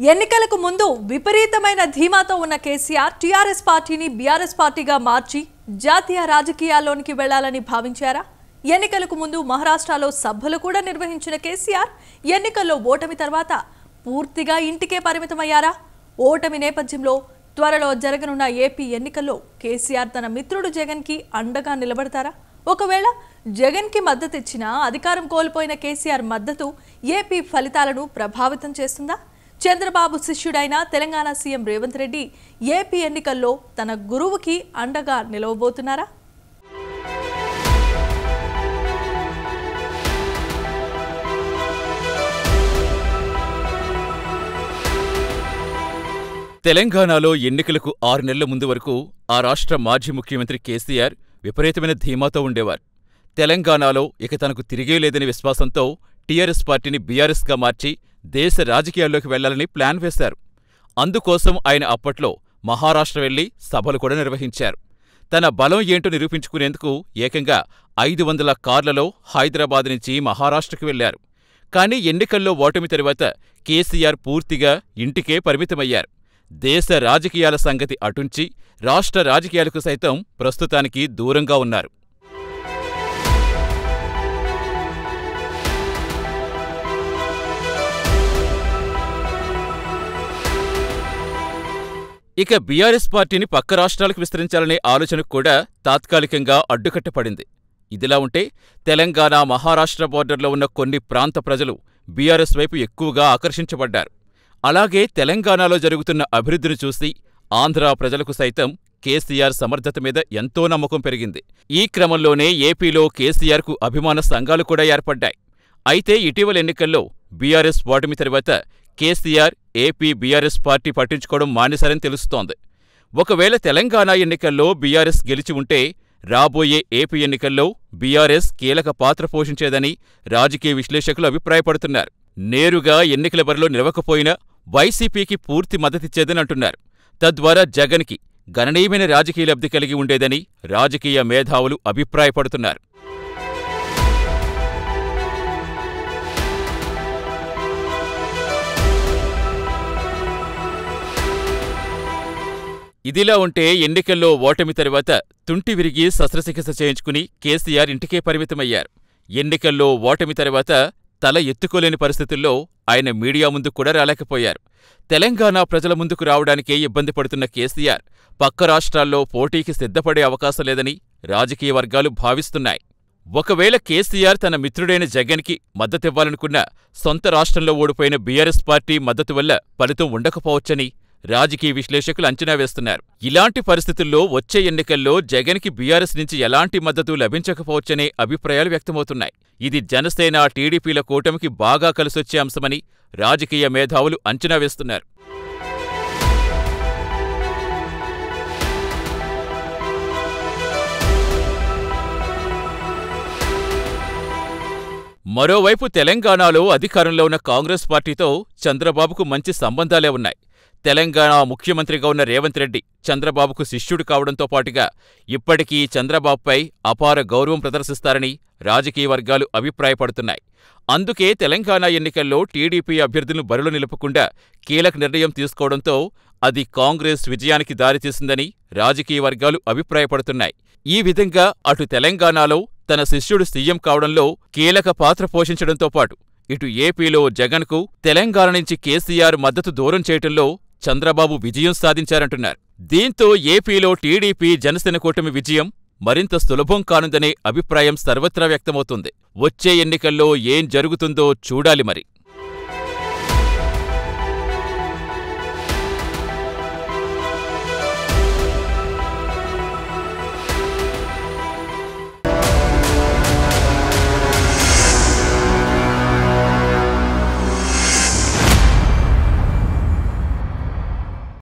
ఎన్నికలకు ముందు విపరీతమైన ధీమాతో ఉన్న కేసీఆర్ టీఆర్ఎస్ పార్టీని బీఆర్ఎస్ పార్టీగా మార్చి జాతీయ రాజకీయాల్లోనికి వెళ్లాలని భావించారా? ఎన్నికలకు ముందు మహారాష్ట్రలో సభలు కూడా నిర్వహించిన కేసీఆర్ ఎన్నికల్లో ఓటమి తర్వాత పూర్తిగా ఇంటికే పరిమితమయ్యారా? ఓటమి నేపథ్యంలో త్వరలో జరగనున్న ఏపీ ఎన్నికల్లో కేసీఆర్ తన మిత్రుడు జగన్కి అండగా నిలబడతారా? ఒకవేళ జగన్కి మద్దతు ఇచ్చినా అధికారం కోల్పోయిన కేసీఆర్ మద్దతు ఏపీ ఫలితాలను ప్రభావితం చేస్తుందా? చంద్రబాబు శిష్యుడైన తెలంగాణ సీఎం రేవంత్ రెడ్డి ఏపీ ఎన్నికల్లో తన గురువుకి అండగా నిలవబోతున్నారా? తెలంగాణలో ఎన్నికలకు 6 నెలల ముందు వరకు ఆ రాష్ట్ర మాజీ ముఖ్యమంత్రి కేసీఆర్ విపరీతమైన ధీమాతో ఉండేవారు. తెలంగాణలో ఇక తనకు తిరిగే లేదని విశ్వాసంతో టీఆర్ఎస్ పార్టీని బీఆర్ఎస్గా మార్చి దేశ రాజకీయాల్లోకి వెళ్లాలని ప్లాన్ వేశారు. అందుకోసం ఆయన అప్పట్లో మహారాష్ట్ర వెళ్లి సభలు కూడా నిర్వహించారు. తన బలం ఏంటో నిరూపించుకునేందుకు ఏకంగా 500 కార్లలో హైదరాబాద్ నుంచి మహారాష్ట్రకు వెళ్లారు. కానీ ఎన్నికల్లో ఓటమి తరువాత కేసీఆర్ పూర్తిగా ఇంటికే పరిమితమయ్యారు. దేశ రాజకీయాల సంగతి అటుంచి రాష్ట్ర రాజకీయాలకు సైతం ప్రస్తుతానికి దూరంగా ఉన్నారు. ఇక బీఆర్ఎస్ పార్టీని పక్క రాష్ట్రాలకు విస్తరించాలనే ఆలోచనకు కూడా తాత్కాలికంగా అడ్డుకట్టపడింది. ఇదిలా ఉంటే తెలంగాణ, మహారాష్ట్ర బోర్డర్లో ఉన్న కొన్ని ప్రాంత ప్రజలు బీఆర్ఎస్ వైపు ఎక్కువగా ఆకర్షించబడ్డారు. అలాగే తెలంగాణలో జరుగుతున్న అభివృద్ధిని చూసి ఆంధ్రా ప్రజలకు సైతం కేసీఆర్ సమర్థత మీద ఎంతో నమ్మకం పెరిగింది. ఈ క్రమంలోనే ఏపీలో కేసీఆర్కు అభిమాన సంఘాలు కూడా ఏర్పడ్డాయి. అయితే ఇటీవల ఎన్నికల్లో బీఆర్ఎస్ ఓటమి తరువాత కేసీఆర్ ఏపీ బీఆర్ఎస్ పార్టీ పట్టించుకోవడం మానేశారని తెలుస్తోంది. ఒకవేళ తెలంగాణ ఎన్నికల్లో బీఆర్ఎస్ గెలిచి ఉంటే రాబోయే ఏపీ ఎన్నికల్లో బీఆర్ఎస్ కీలక పాత్ర పోషించేదని రాజకీయ విశ్లేషకులు అభిప్రాయపడుతున్నారు. నేరుగా ఎన్నికల బరిలో నిలవకపోయినా వైసీపీకి పూర్తి మద్దతిచ్చేదని అంటున్నారు. తద్వారా జగన్కి గణనీయమైన రాజకీయ లబ్ధి కలిగి ఉండేదని రాజకీయ మేధావులు అభిప్రాయపడుతున్నారు. ఇదిలా ఉంటే ఎన్నికల్లో ఓటమి తరువాత తుంటి విరిగి శస్త్రచికిత్స చేయించుకుని కేసీఆర్ ఇంటికే పరిమితమయ్యారు. ఎన్నికల్లో ఓటమి తరువాత తల ఎత్తుకోలేని పరిస్థితుల్లో ఆయన మీడియా ముందుకు కూడా రాలేకపోయారు. తెలంగాణ ప్రజల ముందుకు రావడానికే ఇబ్బంది పడుతున్న కేసీఆర్ పక్క రాష్ట్రాల్లో పోటీకి సిద్ధపడే అవకాశం లేదని రాజకీయ వర్గాలు భావిస్తున్నాయి. ఒకవేళ కేసీఆర్ తన మిత్రుడైన జగన్కి మద్దతివ్వాలనుకున్నా సొంత రాష్ట్రంలో ఓడిపోయిన బీఆర్ఎస్ పార్టీ మద్దతు వల్ల ఫలితం ఉండకపోవచ్చని రాజకీయ విశ్లేషకులు అంచనా వేస్తున్నారు. ఇలాంటి పరిస్థితుల్లో వచ్చే ఎన్నికల్లో జగన్కి బీఆర్ఎస్ నుంచి ఎలాంటి మద్దతు లభించకపోవచ్చనే అభిప్రాయాలు వ్యక్తమవుతున్నాయి. ఇది జనసేన, టీడీపీల కూటమికి బాగా కలిసొచ్చే అంశమని రాజకీయ మేధావులు అంచనా వేస్తున్నారు. మరోవైపు తెలంగాణలో అధికారంలో ఉన్న కాంగ్రెస్ పార్టీతో చంద్రబాబుకు మంచి సంబంధాలే ఉన్నాయి. తెలంగాణ ముఖ్యమంత్రిగా ఉన్న రేవంత్ రెడ్డి చంద్రబాబుకు శిష్యుడు కావడంతో పాటుగా ఇప్పటికీ చంద్రబాబుపై అపార గౌరవం ప్రదర్శిస్తారని రాజకీయ వర్గాలు అభిప్రాయపడుతున్నాయి. అందుకే తెలంగాణ ఎన్నికల్లో టీడీపీ అభ్యర్థులను బరిలో నిలుపకుండా కీలక నిర్ణయం తీసుకోవడంతో అది కాంగ్రెస్ విజయానికి దారితీసిందని రాజకీయ వర్గాలు అభిప్రాయపడుతున్నాయి. ఈ విధంగా అటు తెలంగాణలో తన శిష్యుడు సీఎం కావడంలో కీలక పాత్ర పోషించడంతో పాటు ఇటు ఏపీలో జగన్కు తెలంగాణ నుంచి కేసీఆర్ మద్దతు దూరం చేయటంలో చంద్రబాబు విజయం సాధించారంటున్నారు. దీంతో ఏపీలో టీడీపీ, జనసేన కూటమి విజయం మరింత సులభం కానుందనే అభిప్రాయం సర్వత్రా వ్యక్తమవుతుంది. వచ్చే ఎన్నికల్లో ఏం జరుగుతుందో చూడాలి మరి.